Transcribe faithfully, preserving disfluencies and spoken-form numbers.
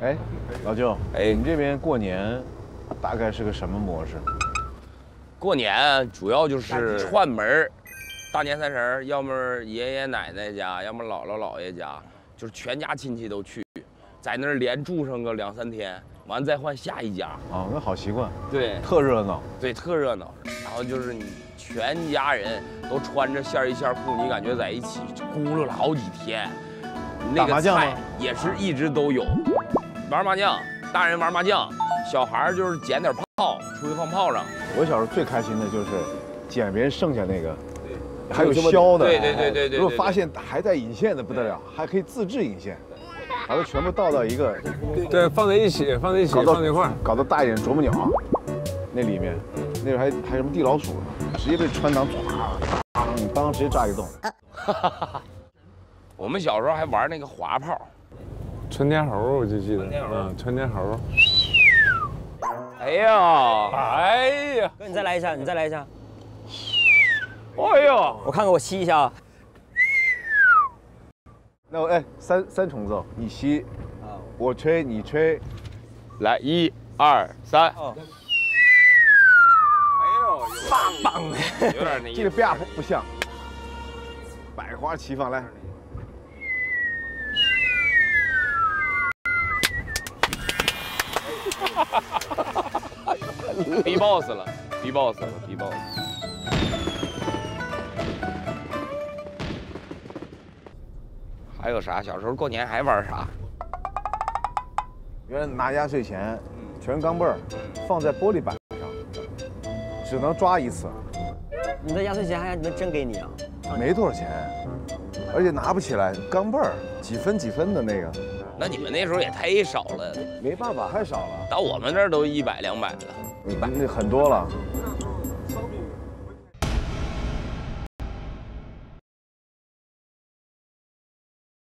哎，老舅， 哎， 你们这边过年大概是个什么模式？ 过年主要就是串门儿，大年三十儿，要么爷爷奶奶家，要么姥姥姥爷家，就是全家亲戚都去，在那儿连住上个两三天，完再换下一家。 哦，那好习惯。 对， 特热闹。 对，特热闹。然后就是你全家人都穿着线衣线裤，你感觉在一起就咕噜了好几天。那个菜也是一直都有，玩麻将，大人玩麻将，小孩就是捡点炮，出去放炮仗。 我小时候最开心的就是捡别人剩下那个，还有削的。 对对对对对。 如果发现还在引线的不得了，还可以自制引线，把它全部倒到一个， 对，放在一起，放在一起，放在一块儿， 搞得大一点啄木鸟，那里面，那时候还还什么地老鼠呢，直接被穿膛，唰，你当直接炸一洞。 我们小时候还玩那个滑炮， 窜天猴，我就记得，嗯，窜天猴。 哎呀， 哎呀， 哥，你再来一下，你再来一下。 哎呦， 我看看，我吸一下啊。 那我哎，三三重奏，你吸，我吹，你吹， 来，一二三。哦。哎呦，棒棒的，有点那意思。 这个啪不不像，百花齐放，来。 B boss 了 ，B boss 了 ，B boss。还有啥？小时候过年还玩啥？ 原来拿压岁钱，全钢镚儿，放在玻璃板上，只能抓一次。 你的压岁钱还能真给你啊？ 没多少钱，而且拿不起来，钢镚儿几分几分的那个。 那你们那时候也太少了， 没办法，太少了。 到我们这儿都一百两百了， 一百那很多了。